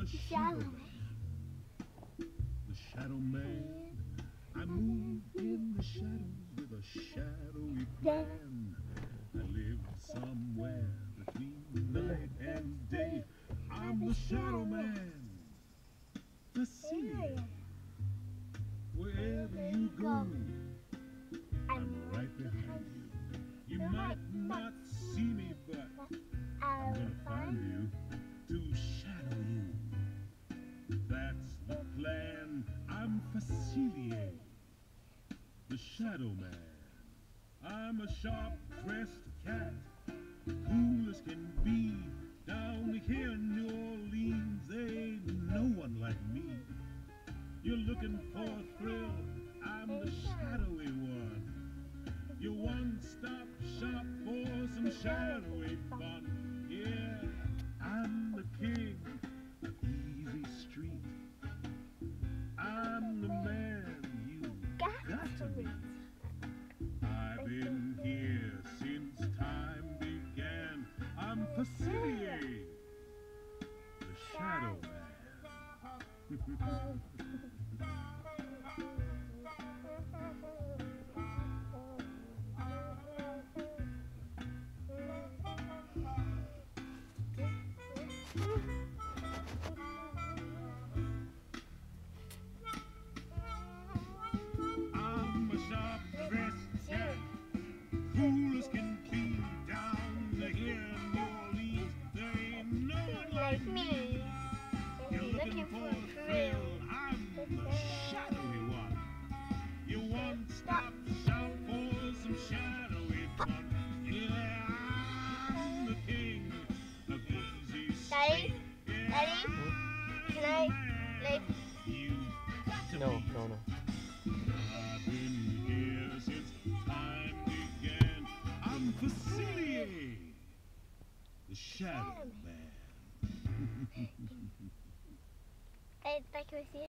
the Shadow Man. The Shadow Man. I move in the shadows with a shadowy plan. I live somewhere between night and day. I'm the Shadow Man. Facilier. Wherever you go, I'm right behind you. You might not see me, but I'm gonna find you to shadow you. That's the plan. I'm Facilier, the Shadow Man. I'm a sharp-dressed cat, cool as can be. Down here in New Orleans, ain't no one like me. You're looking for a thrill, I'm the shadowy one. Your one-stop shop for some shadowy fun. Yeah, I'm the king of Easy Street. I'm the man you got to meet. I've been here since time began. I'm Facilier, the Shadow Man. I'm a sharp-dressed cat, cool as can be. Down here in New Orleans, there ain't no one like me. You're looking for a thrill, I'm the shadowy one. Your one-stop shop for some shadowy fun. Yeah, I'm the king of Easy Street. Daddy, can I like? No. I've been here since time began. I'm Facilier, the Shadow Man. I like to see